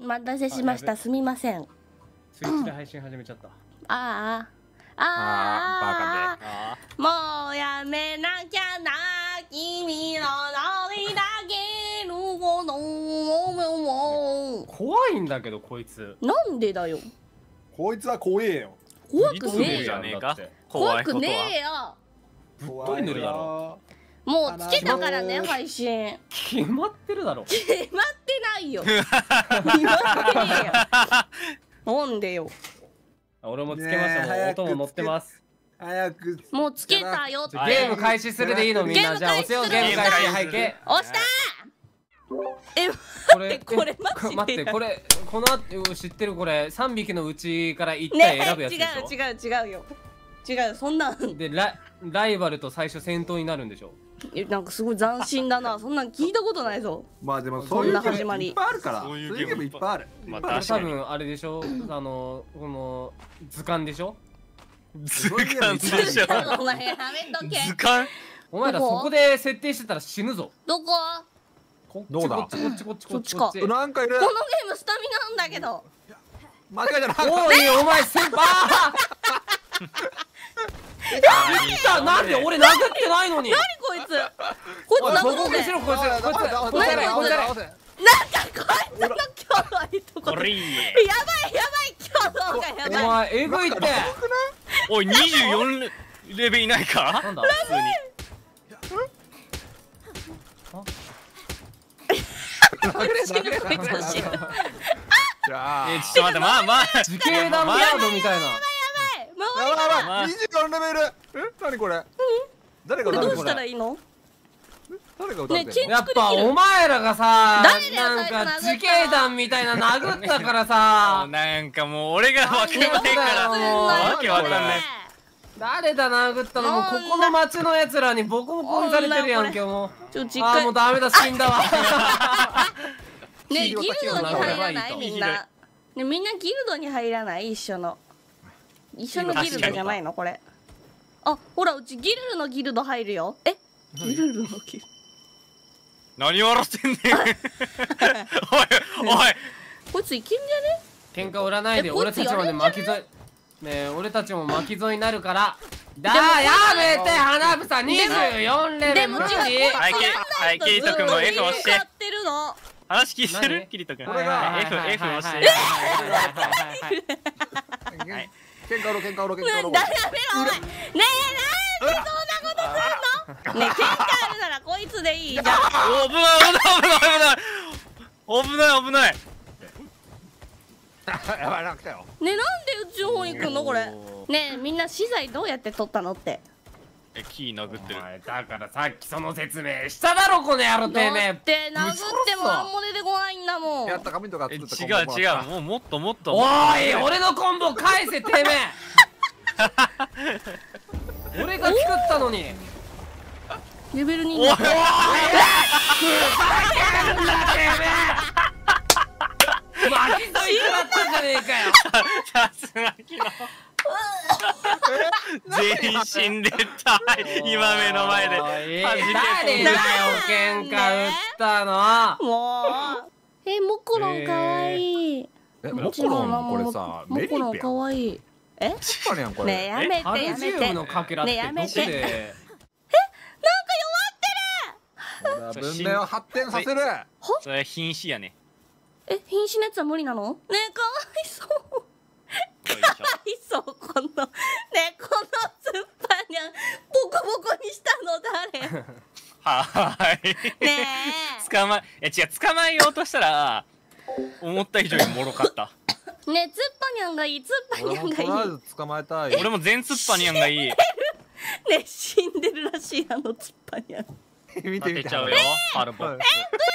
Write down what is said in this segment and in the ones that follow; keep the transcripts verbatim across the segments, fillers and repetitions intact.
お待たせしました。すみません。 スイッチで配信始めちゃった。 あああああもうやめなきゃな君の涙けるほども怖いんだけどこいつ。 なんでだよ。 こいつは怖えよ。 怖くねえよ。 じゃねえか。 怖くねえよ。 ぶっといぬるだろ。 もうつけたからね配信。 決まってるだろ。 決まってないよ。決まってねえよ。なんでよ。 俺もつけました。もう音も乗ってます。 早く。 もうつけたよ。 ゲーム開始するでいいのみんな。じゃあ押せよゲーム開始背景。 押した。え、 これこれマジで。 待ってこれこの後知ってるこれ三匹のうちから一体選ぶやつでしょ。 違う違う違うよ。違うそんな。 でラライバルと最初戦闘になるんでしょ。 えなんかすごい斬新だな。そんなん聞いたことないぞ。 まあでもそういう始まりいっぱいあるから。そういうゲームいっぱいある。 まあ多分あれでしょ。あのこの図鑑でしょ。 図鑑でしょ。 お前やめとけ。 図鑑。 お前らそこで設定してたら死ぬぞ。 どこ？ どうだ？ こっちこっちこっちこっちこっちか。 なんかいる。 このゲームスタミナなんだけど。 間違えたな。 おいお前先輩。いったなんで俺殴ってないのに。 何こいつ。こいつ殴ってる。 こいつこいつこいつこいつこいつ。 なんかこいつの強いところ。やばいやばい強度がやばい。 お前えぐいって。 おいにじゅうよんレベルいないか。 なんだ。 普通に。 じゃあ。 えちょっと待ってまあまあ。 時系団ガードみたいな。 やばいやばいにじゅうよんレベル。え何これ。誰がどうしたらいいの。 誰が歌ってんの。 やっぱお前らがさなんか時系団みたいな殴ったからさ。 なんかもう俺がわけわかんないからもうわけわかんない。 誰だ殴ったのもここの町のやつらにボコボコにされてるやん今日も。ああもうダメだ死んだわ。 ねギルドに入らないみんな。ねみんなギルドに入らない一緒の。一緒のギルドじゃないのこれ。あほらうちギルルのギルド入るよ。えギルルのギルド。 何笑ってんねん。おいおい。 こいついけんじゃね。 喧嘩売らないで俺たちまで巻き添え。ねえ俺たちも巻き添えになるから。だやめて花房にじゅうよんレベル無理。 はいキリト君も F 押して。話聞いてるキリト君。F F 押して。 喧嘩売ろう喧嘩売ろう喧嘩売ろう。 ダメお前。ねえなんでそんなことすんの。ねえ喧嘩あるならこいつでいいじゃん。 お危ない危ない危ない危ない危ない。 やばいなんか来たよ。 ねえなんでうちの方に来んのこれ。ねえみんな資材どうやって取ったのって。 えキー殴ってる。 だからさっきその説明しただろこの野郎てめえ。 って殴っても何も出てこないんだもん。 やった紙とかえ違う作った違うもうもっともっと。 おい俺のコンボ返せてめえ。俺が作ったのに。 レベルに。 おい。 ふざけんなてめえ。巻き添い食らったじゃねえかよ。 さすが昨日。全員死んでた今目の前で。 誰だよ喧嘩売ったの。 もう。えモコロンかわいい。 えモコロンこれさモコロンかわいい。えねえやめてやめて。 アルジウムのかけらってどこで。 えなんか弱ってる。 文明を発展させる。 それ瀕死やね。 え瀕死のやつは無理なの。ねえかわいそう。かわいそうこのねえこのツッパニャンボコボコにしたの誰。 はい。 ねえ。捕まえ違う捕まえようとしたら思った以上にもろかった。 ねえツッパニャンがいいツッパニャンがいい。 とりあえず捕まえたい。 俺も全ツッパニャンがいい。 ねえ死んでるらしいあのツッパニャン。 見てみてちゃうよハルボ。 えどうやって持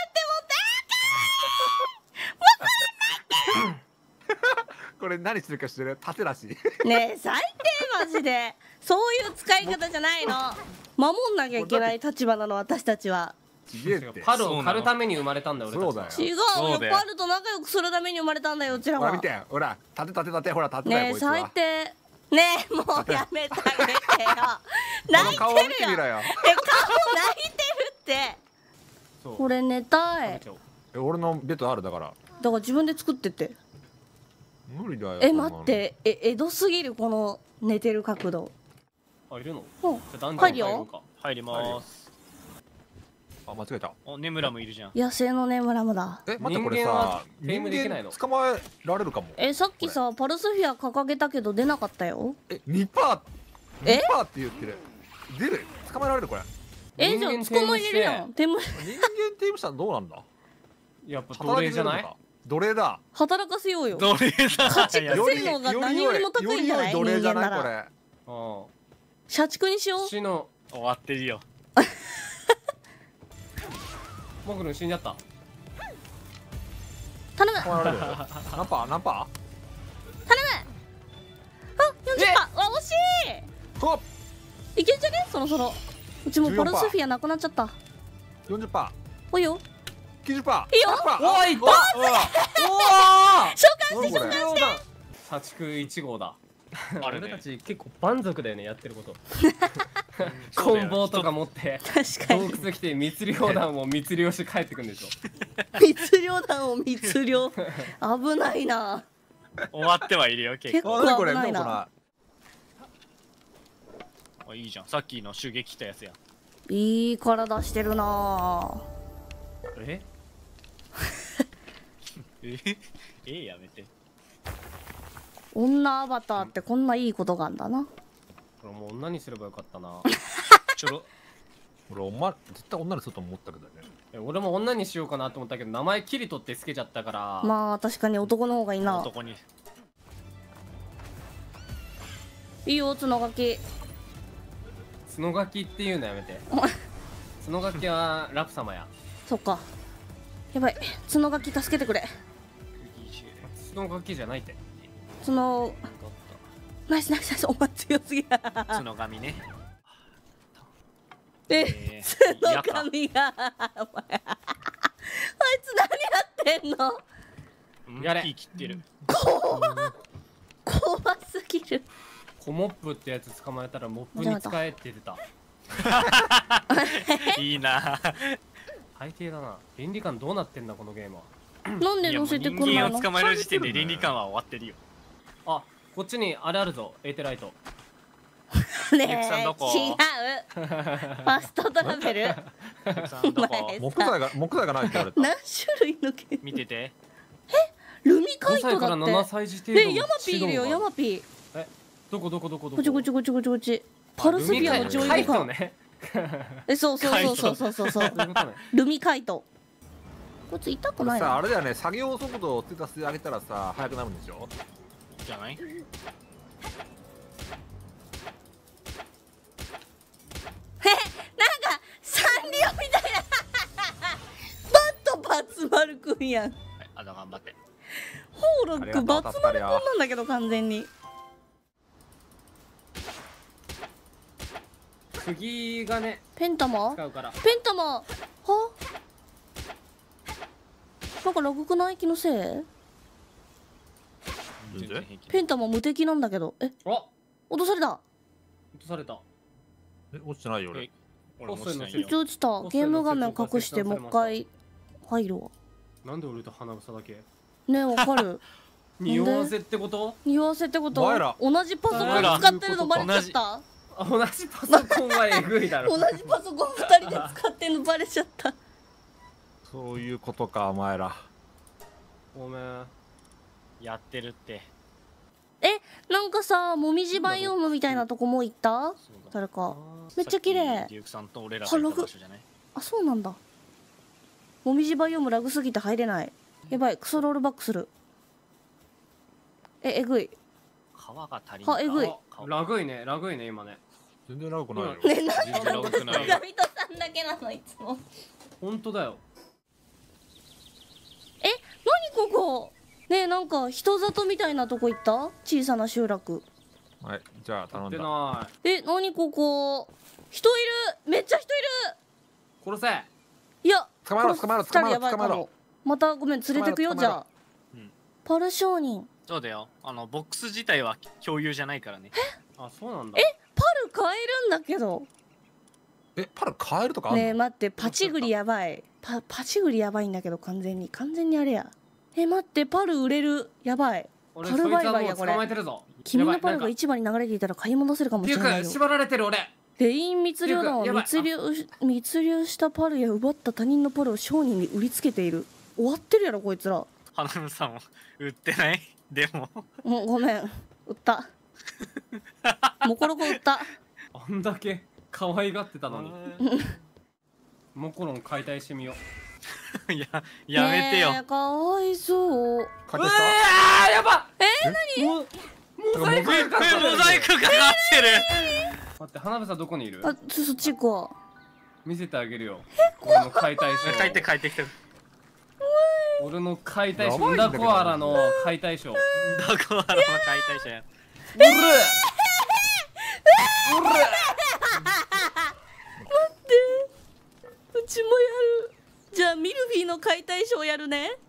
ってこれ何するか知ってる？盾らしい。 ねえ最低マジで。そういう使い方じゃないの。守んなきゃいけない立場なの私たちは。 パルを狩るために生まれたんだよ俺たち。 違うよパルと仲良くするために生まれたんだようちらは。 ほら見てほら盾盾盾ほら盾だよねえこいつは。 最低。ねえもうやめてあげてよ。泣いてるよ。え顔泣いてるって。これ寝たい。 俺のベッドあるだから。 だから自分で作ってって。 無理だよ。 え待って、え江戸すぎるこの寝てる角度。 あいるの？ うんじゃあダンジョン入るよ入ろうか。 入ります。 あ、間違えた。 お、ネムラムいるじゃん。 野生のネムラムだ。 え、待ってこれさ、 人間はテイムできないの捕まえられるかも。 えさっきさパルスフィア掲げたけど出なかったよ。 え、にパーセント、 えにパーセントって言ってる。出る？捕まえられるこれ。 えじゃあ捕まえれるやん。テム人間テームしたらどうなんだ？ やっぱ奴隷じゃない？ 奴隷だ。 働かせようよ。 奴隷だ。 家畜性能が何よりも高いんじゃない？人間なら。 うん。 社畜にしよう。 死の終わってるよ。 モグルン死んじゃった。 頼む。 捕まえられる。何パー？何パー？ あよんじゅっパーセント。あ惜しい。 こいけんじゃねそろそろ。うちもパルスフィアなくなっちゃった。 よんじゅっパーセント。 おいよ。 きゅうじゅっパーセント。 いいよ。 おい、いった。おお。 召喚して召喚して。 社畜いち号だ。 あれ俺たち結構満足だよねやってること。棍棒とか持って確かに洞窟来て密漁団を密漁して帰ってくんでしょ。 密漁団を密漁。危ないな。 終わってはいるよ結結構。 構危ないな。 あ、いいじゃん。さっきの襲撃来たやつや。 いい体してるな。 えええやめて。 女アバターってこんないいことがあんだな。 これもう女にすればよかったな。 ちょろ。 俺お前絶対女にすると思ったけどね。 え俺も女にしようかなと思ったけど名前キリトってつけちゃったから。 まあ確かに男の方がいいな。 男に。 いいよ角書き。 角書きっていうのやめて。角書きはラプ様や。 そっか。やばい角書き助けてくれ。 角書きじゃないって。 角ナイスナイスナイス。お前強すぎや。 角紙ね。 え角紙がお前あいつ何やってんの。 やれ。 木切ってる。 怖怖すぎる。 コモップってやつ捕まえたらモップに使えって言ってた。 いいな。 最低だな。倫理観どうなってんだこのゲームは。 なんで乗せてくんないの。 人間を捕まえる時点で倫理観は終わってるよ。 あ、こっちにあれあるぞ。エーテライト。 ねえ違う。ファストトラベル。 木材が木材がないって言われた。 何種類のゲーム。 見てて。 え、ルミカイトだって。 ごさいからななさい児程度。 え、ヤマピーいるよヤマピー。 え、どこどこどこどこ。 こっちこっちこっちこっちこっち。パルスフィアの上位か。え、そうそうそうそうそうそうそう。ルミカイト。こいつ痛くないさああれだよね、作業速度を手助けてあげたらさ速くなるんでしょ。 じゃない。 え、なんかサンリオみたいな。バットバツ丸くんやん。 あ、だ頑張って。 ホーロックバツ丸くんなんだけど完全に。 釘がね。 ペンタマ？ 使うから。 ペンタマ。は？なんかラグくない気のせい？ペンタマ無敵なんだけど。え？ あ、 落とされた。 落とされた。 え、落ちてないよ俺。 俺落ちてないよ。落ちた。ゲーム画面隠してもう一回入るわ。 なんで俺と花房だけ？ ねえわかる。 匂わせってこと？ 匂わせってこと？同じパソコン使ってるのバレちゃった？ 同じパソコンはえぐいだろ。 同じパソコンふたりで使ってんのバレちゃった。 そういうことかお前ら。 ごめん。 やってるって。 え、なんかさ、もみじバイオームみたいなとこも行った？誰か。めっちゃ綺麗。 デュークさんと俺らが行った場所じゃない？ あ、そうなんだ。もみじバイオームラグすぎて入れない。やばい、クソロールバックする。え、えぐい。 川が足りない。 は、えぐい。 ラグいね、ラグいね今ね。 全然ラグくないよ。 ね、なんでラグくないよ。ガビトさんだけなのいつも。 本当だよ。 え、何ここ。ねえ、なんか人里みたいなとこ行った？小さな集落。 はい、じゃあ頼んだ。 なえ、何ここ。人いる。めっちゃ人いる。 殺せ。 いや、 捕まえろ捕まえろ捕まえろ捕まえろ。 またごめん連れてくよじゃあ。パル商人。 そうだよ。あのボックス自体は共有じゃないからね。 あ、そうなんだ。 え、パル買えるんだけど。 え、パル買えるとかあんの？ ねえ待って、パチグリやばい。パパチグリやばいんだけど完全に完全にあれや。 え待ってパル売れるやばい。 俺パルバイそいつはもうバイやこれ捕まえてるぞ。 君のパルやばいが市場に流れていたら買い戻せるかもしれないよ。 なんかっていうか縛られてる俺。 レイン密漁団はやばい密漁し密漁したパルや奪った他人のパルを商人に売りつけている。終わってるやろこいつら。 花村さんも売ってない？でももうごめん売ったモコロコ売ったあんだけ可愛がってたのに。モコロン解体してみよう。 いややめてよ。 ねえかわいそう。 勝てうわーやば。 えー、何もうモザイクかかってる。 モザイクかかってる。 待って花房どこにいる？ あそそっち行こ見せてあげるよ。俺の解体ショー。 帰って帰ってきてる。 俺の解体ショー。ンダコアラの解体ショー。 どこはの解体者や。 うる。うる。 ううちもやる。じゃあミルフィーの解体ショーやるね。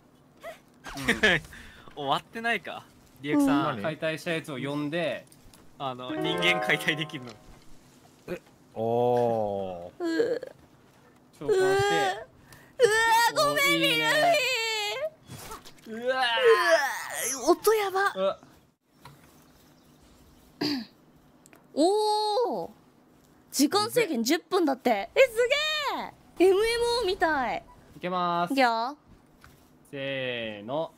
終わってないか。リエクさん、 解体したやつを呼んで、 あの人間解体できるの。 おおうう召喚して。 うわごめんミルフィー。 うわうわ音やば。 ー。 おお時間制限じゅっぷんだって。えすげえ エムエムオー みたい。 いけまーす。 いくよ。 せーの。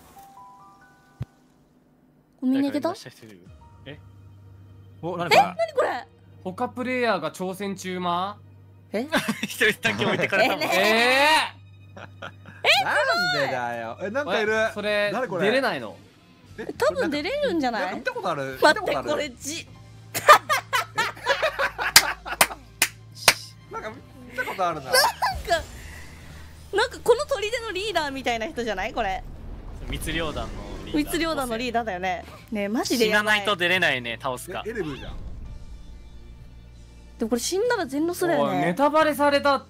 みんないけた？ えお何これ何これ。 他プレイヤーが挑戦中まえ一人だけ置いてかれたもん。 ー。えなんでだよえなんー。 かいるそれ誰これ出れないの？ え多分出れるんじゃない？ なんか見たことある待ってこ見たとあるれじなんか見たことあるななんかなんかこの砦のリーダーみたいな人じゃないこれ。 密漁団のリーダー。 密漁団のリーダーだよね。ねえマジでやば。 死なないいと出れないね。倒すかえ。エレブじゃんでもこれ死んだら全ロスだよおいネね。 タバレされたって。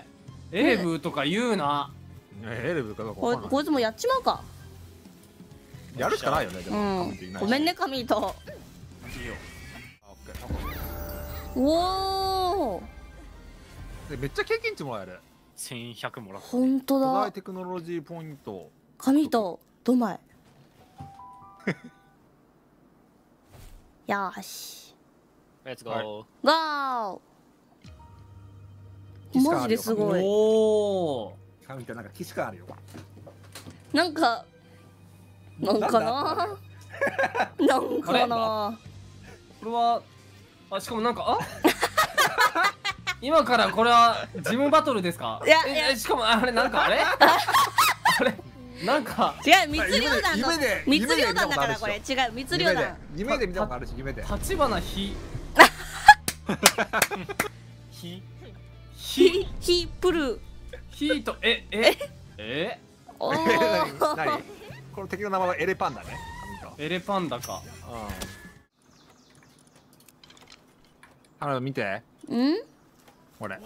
エレブとか言うな。 えエレブかどうかこいわかんないこいつもやっちまうか。 やるしかないよねでうもんごめんねカミート。 いいよ。 あオッケーおおでめっちゃ経験値もらえる千百もらった。 ほんと巨大だ。 テクノロジーポイントカミートどまいよーしレッツゴはいー。 ゴーマジですごい。 おお。 みたいななんか岸感あるよなんかなんかななんかなこれはあしかもなんかあ今からこれはジムバトルですか？ いやえいやえしかもあれなんかあれあれなんか違う密漁団の夢で密夢で漁団だから夢でこれ違う密漁夢で団。 夢で見たことあるし夢で立花ひひヒヒプルヒートえええお何ー何この敵の名前はエレパンダねエレパンダか。 あの見てんこれいい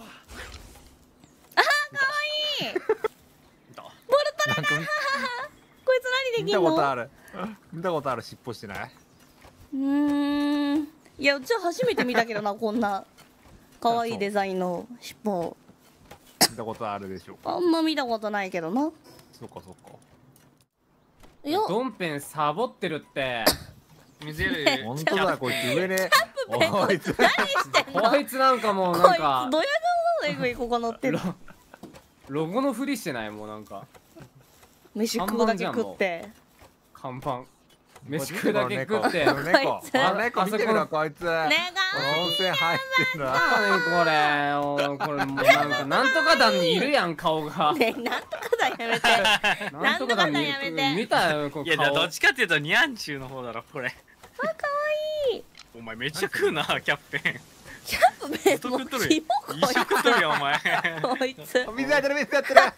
なんかこいつ何で見たきんの？ ことある見たことある尻尾してないうーんいやうちは初めて見たけどなこんな可愛いデザインの尻尾。 見たことあるでしょあんま見たことないけどな。 そっかそっかいやドンペンサボってるって。 水より本当だこいつ上でおいつ何してんの？ こいつなんかもうこいつなんかドヤ顔のえぐいここ乗ってる。 ロゴのふりしてないもうなんか飯食うだけ食って。 看板飯食うだけ食って。 この猫こいつこの猫見てみろこいつね温泉入ってるな何これおいこれもうなんかなんとか団にいるやん顔ががねえなんとかだやめて。 なんとか団になんとか団やめて見たよこいやの顔どっちかっていうとニャンチューの方だろこれ。 あ可愛い。 お前めっちゃ食うなキャプテン。 キャップベずっともう食っとるよキモ。 一食食っとるよお前。 こいつ。 水やってる水やってる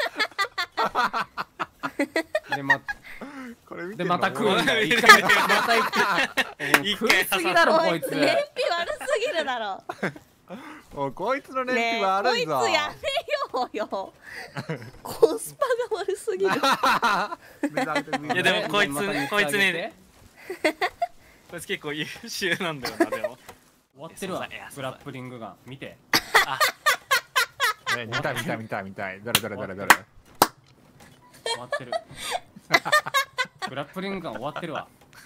でまこれ見てでまた食ううんんだよ見てる一回また行って一食い回すぎだろこいつ燃費悪すぎるだろ。 おいこいつの燃費ねえこいつ悪いぞやめようよ。コスパが悪すぎる。 いやでもこいつまた言ってこいつねあげてこいつ結構優秀なんだよなでも。 終わってるわいやグラップリングガン見てあ見たい見たい見たい見たい誰誰誰誰終わってるグラップリングが終わってるわ。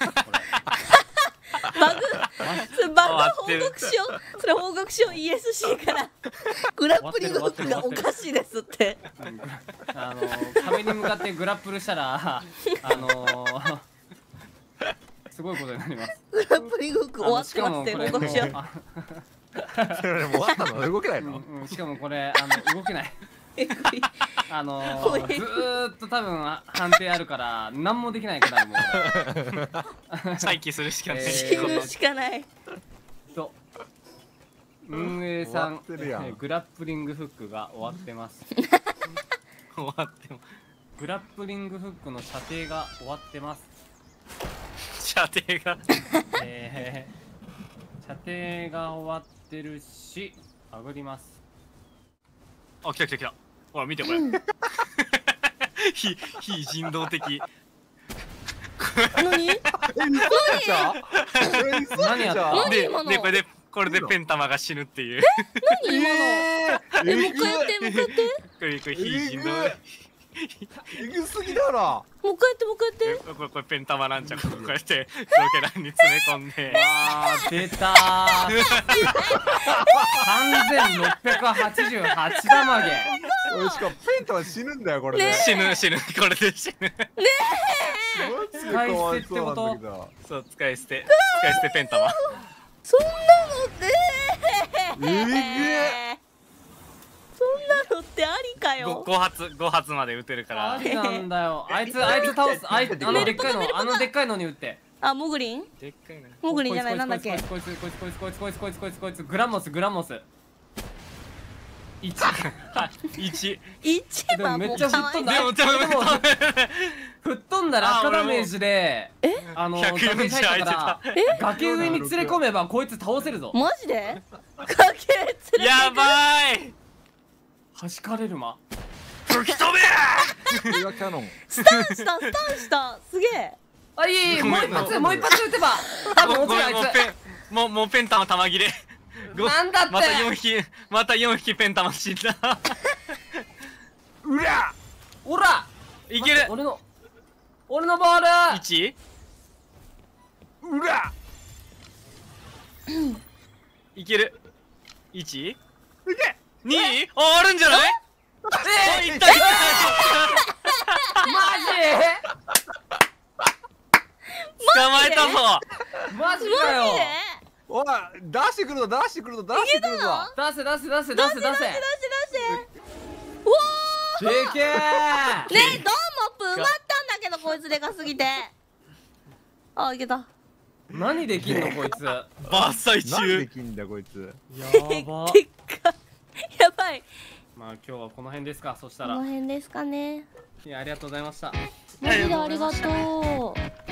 バグそれバグ報告書それ報告書 イーエスシー からグラップリングフックがおかしいですってあの壁に向かってグラップルしたらあのすごいことになります。 グラップリングフック終わってますって報告書。 それもう終わったの動けないの？ うん、しかもこれあの動けない。あのー、ずーっと多分判定あるから何もできないからもう再起するしかない。 死ぬしかない。 と運営さん終わってるやん。 グラップリングフックが終わってます。 終わってもグラップリングフックの射程が終わってます。 射程がえー、射程が終わってるしあぐります。 あ、来た来た来た。ほら見てこれ。非非人道的。 何？ え、嘘じゃん？ 何やった？ で今のでこれでこれでペンタマが死ぬっていう。 何今の？え、もう一回やってもう一回やって。 これこれ非人道。 えぐすぎだろ。 もう一回やってもう一回やって。 これこれペンタマランチャーこうやってロケランに詰め込んで。 わー出たー。さんぜんろっぴゃくはちじゅうはちダマゲ。 俺しかもペンタは死ぬんだよこれで。 死ぬ死ぬこれで死ぬ。ねえ。使い捨てってこと？ そう使い捨て使い捨てペンタマ。 そんなのってえげ。 そんなのってありかよ。 ご発ご発まで撃てるから。 ありなんだよ。あいつあいつ倒す。あいつあのでっかいのあのでっかいのに撃って。 あ、モグリン？ でっかいな。 モグリンじゃないなんだっけ？ こいつこいつこいつこいつこいつこいつこいつこいつグラモスグラモス。一。 一。 一でもめっちゃ吹っ飛んだ。 でもでも吹っ飛んだら赤ダメージであのひゃくよんじゅう空いてた。 崖上に連れ込めばこいつ倒せるぞ。 マジで？崖連れてく。 やばい。 弾かれるま。 吹き飛べこれがキャノン。 スタンしたスタンしたすげえ。 あ、いいいいもう一発もう一発撃てば多分落ちるあいつ。もうもうペンタマ弾切れ。 なんだってまたよんひきまたよんひきペンタマ死んだ。 うら。 おらいける。 俺の俺のボール。 一。 うら。 いける。一。 いけ。 二。あ、あるんじゃない？え、いったいった。 マ捕まえたぞ。 ジマジかよ。 おい、出してくるぞ出してくるぞ出してくるぞ。 出せ出せ出せ出せ出せ。 出して出して。うわでけー。 ー。ねえ、ドーム埋まったんだけどこいつでかすぎて。あ、いけた。 何できんのこいつ。 伐採何で中。 きんだこいつ。 やば。 でっかい。やばい。 まあ今日はこの辺ですか。そしたこのら。 辺ですかね。 いやありがとうございました。 マジでありがとう。